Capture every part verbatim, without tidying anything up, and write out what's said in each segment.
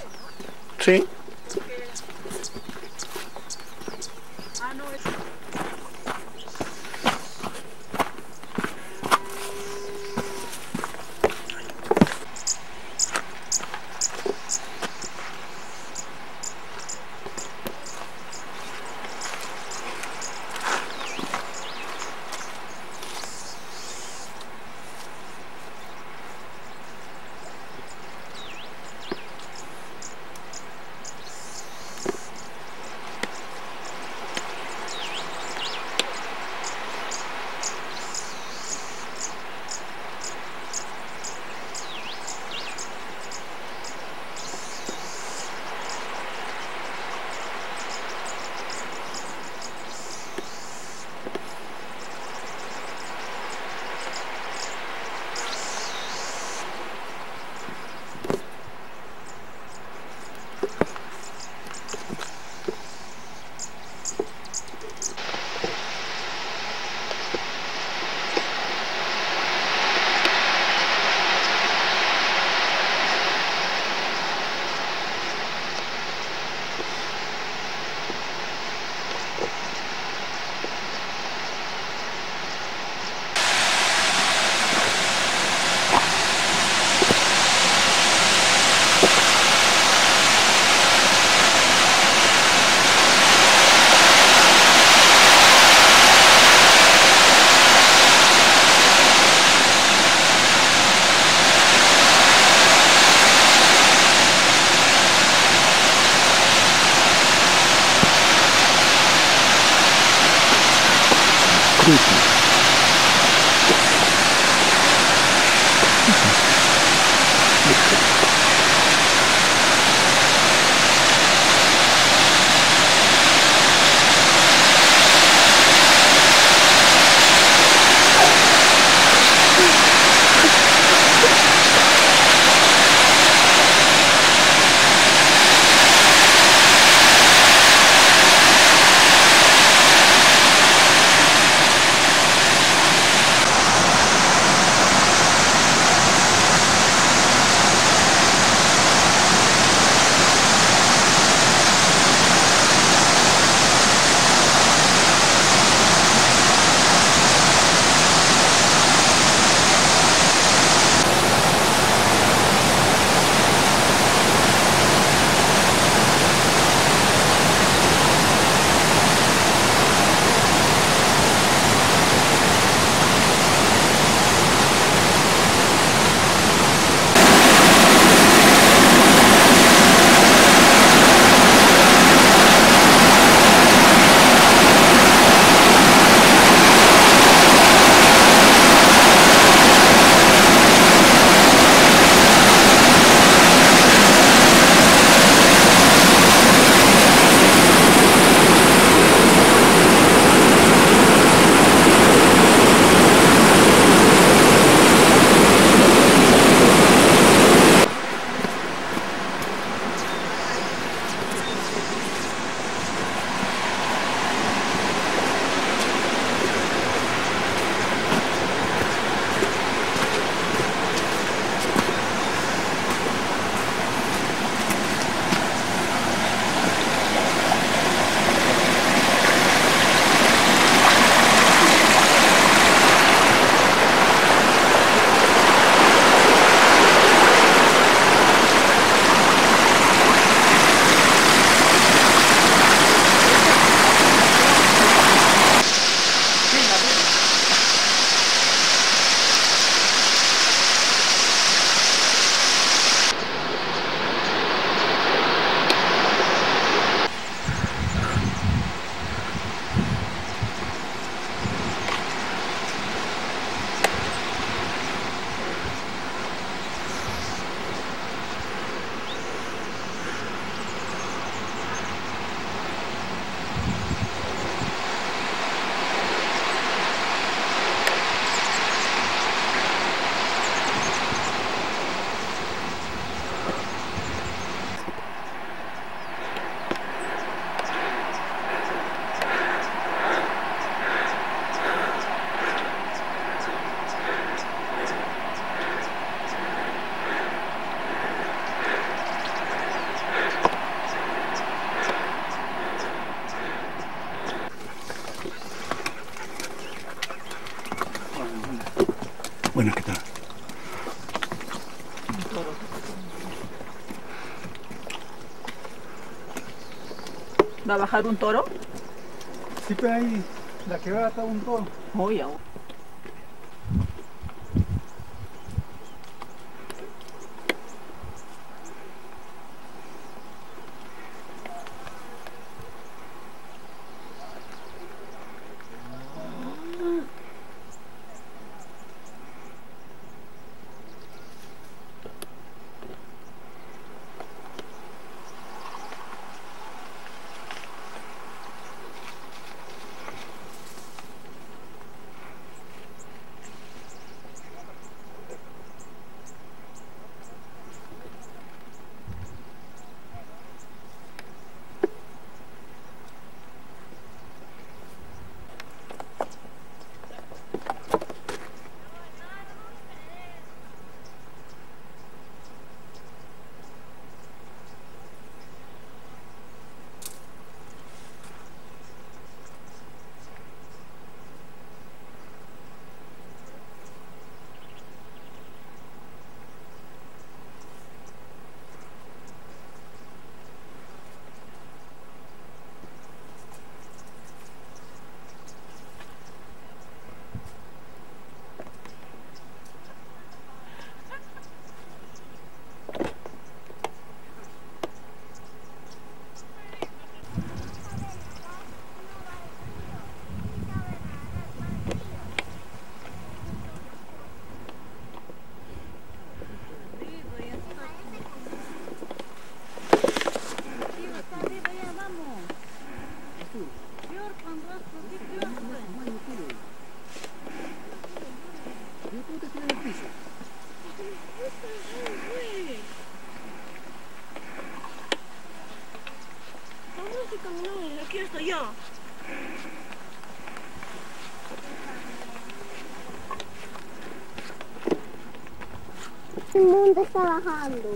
Sí. Porque... Ah, no, es... ¿Va a bajar un toro? Sí, pero ahí, la que va hasta un toro. Oh, ya. Aquí estoy yo. El mundo está bajando.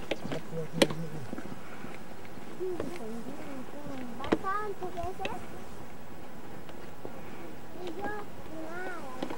Bastante veces. Y yo, nada.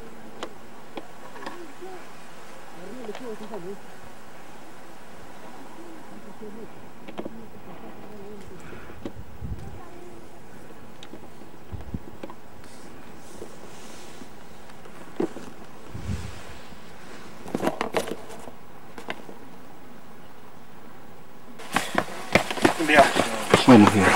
Bien. Buenos días.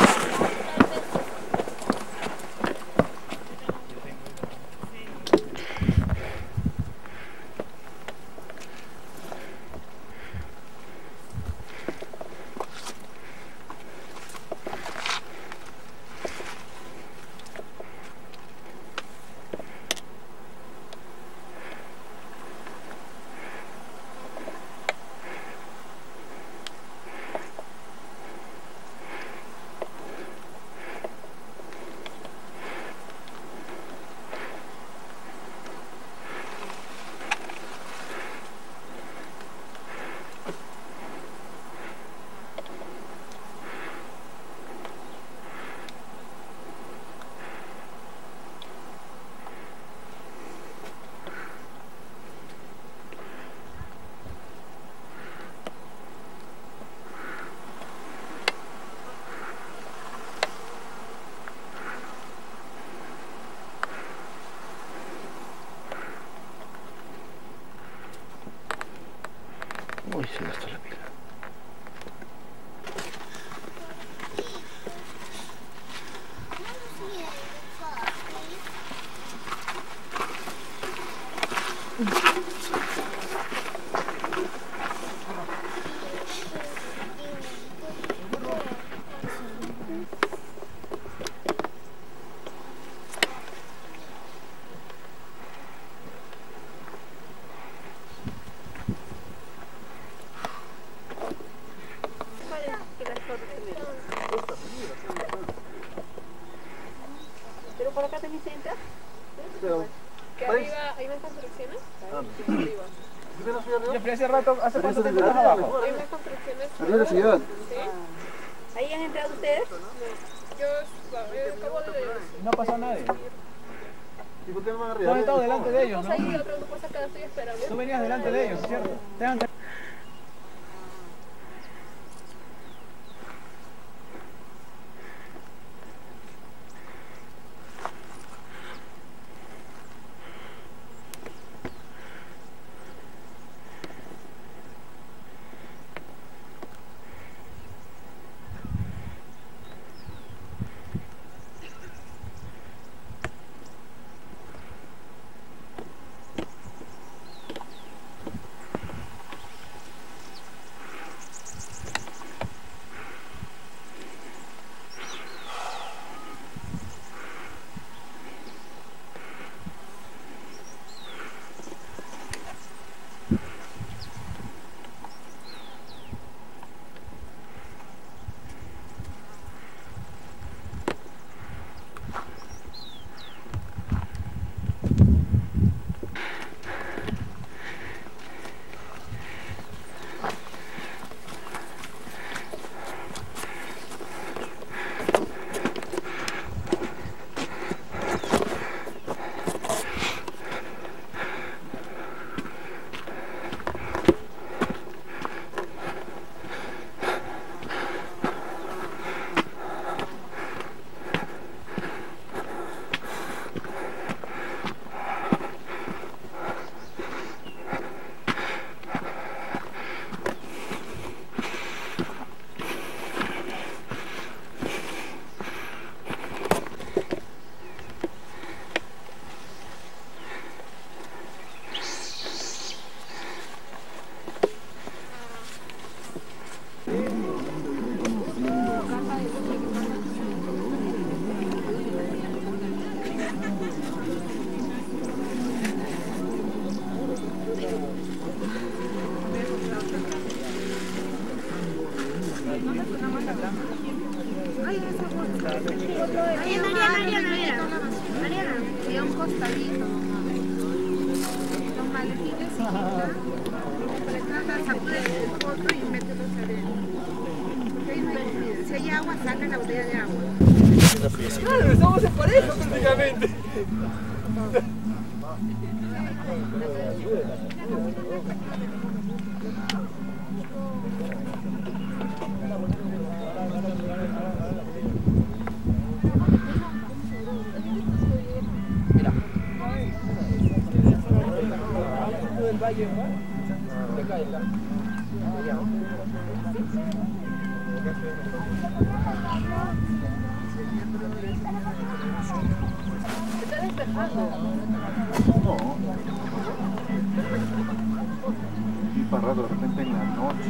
Uy, se gastó la pila. Pero por acá también se entra. Pero, Que arriba hay más construcciones. Arriba. ya fui hace rato, ¿hace cuánto tiempo estás abajo? Hay más construcciones. Arriba de la ciudad. ¿Sí? ¿Ahí han entrado ustedes? No. Yo eh, acabo de... No ha pasado nadie. ¿Y por qué no van Tú arriba? has estado delante de ellos, ¿no? Ahí otro grupo se acá, estoy esperando. Tú venías delante de ellos, ¿cierto? Tengan que... Ariana, Ariana, Ariana. Ariana, y a un costadito. Los maletines y sacude el polvo y mételos adentro. Si hay agua, saca la botella de agua. Claro, estamos en pareja prácticamente. Mira. Del valle, ¿no? De acá, de acá. ¿Se está despejando? No. Y para rato de repente en la noche.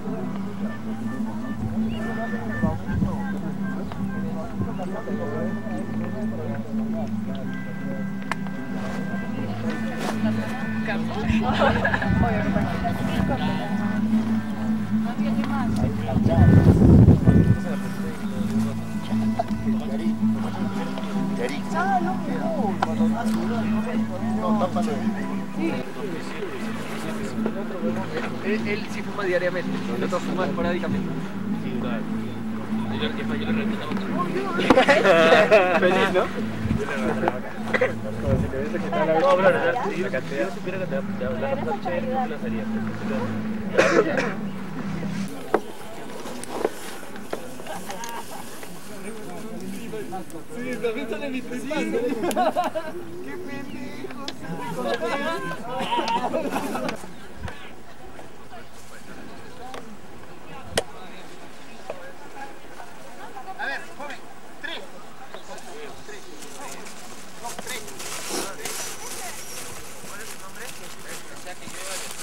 Él, él sí fuma diariamente, el otro fuma esporádicamente. Sí, claro. Yo, es más, yo le recomendaba. Feliz, ¿no? Como si te hubiese quitado la no, bro, si yo supiera que te vas a pasar chévere, no te lo haría. Sí, también sale mi tripando. ¡Qué pendejos! A ver, joven, tres. Tres. No, tres. ¿Cuál es tu nombre? O sea que yo iba a decir.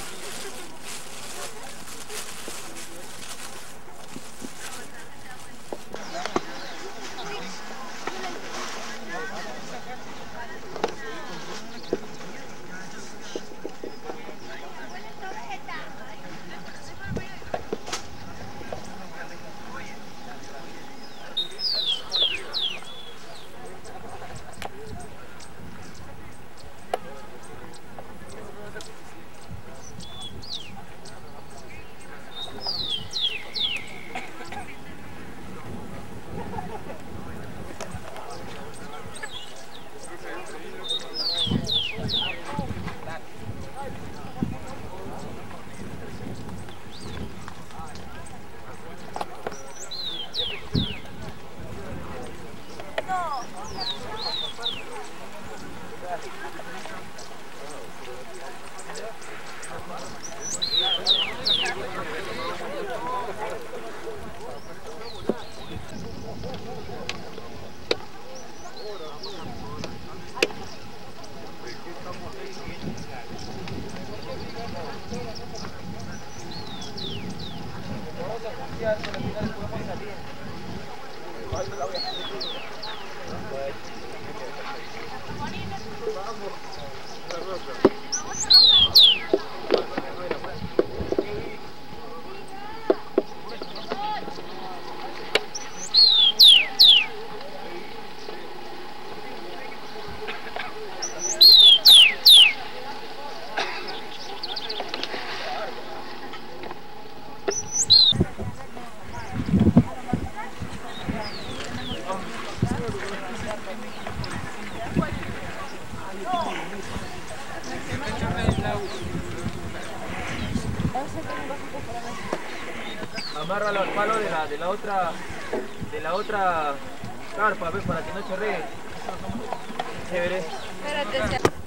Amárralo al palo de la, de la otra de la otra carpa, ¿ves? Para que no chorree. Chévere. Espérate.